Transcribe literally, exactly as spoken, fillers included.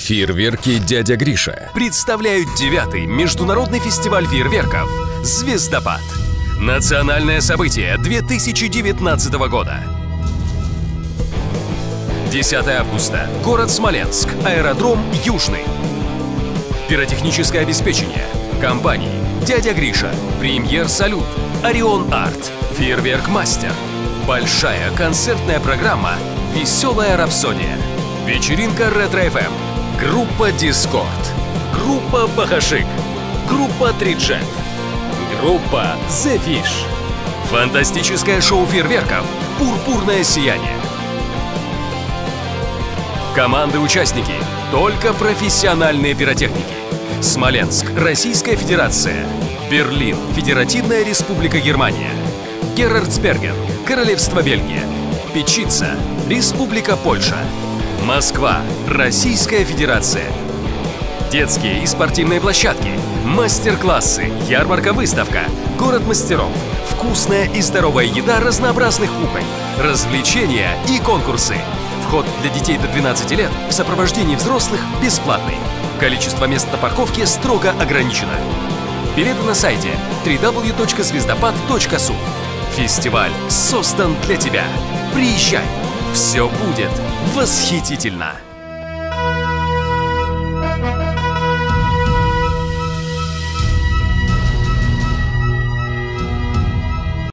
Фейерверки «Дядя Гриша» представляют девятый международный фестиваль фейерверков «Звездопад». Национальное событие две тысячи девятнадцатого года. десятого августа. Город Смоленск. Аэродром Южный. Пиротехническое обеспечение. Компании «Дядя Гриша», «Премьер Салют», «Орион Арт», «Фейерверк Мастер». Большая концертная программа «Веселая рапсодия». Вечеринка Ретро эф эм. Группа Дискорд. Группа Бахашик. Группа Триджет. Группа The Fish. Фантастическое шоу фейерверков «Пурпурное сияние». Команды-участники – только профессиональные пиротехники. Смоленск, Российская Федерация. Берлин, Федеративная Республика Германия. Герарцберген, Королевство Бельгия. Печица, Республика Польша. Москва, Российская Федерация. Детские и спортивные площадки, мастер-классы, ярмарка-выставка, город мастеров, вкусная и здоровая еда разнообразных кухонь, развлечения и конкурсы. Вход для детей до двенадцати лет в сопровождении взрослых бесплатный. Количество мест на парковке строго ограничено. Билеты на сайте дабл ю дабл ю дабл ю точка звездопад точка су. Фестиваль создан для тебя. Приезжай! Все будет восхитительно!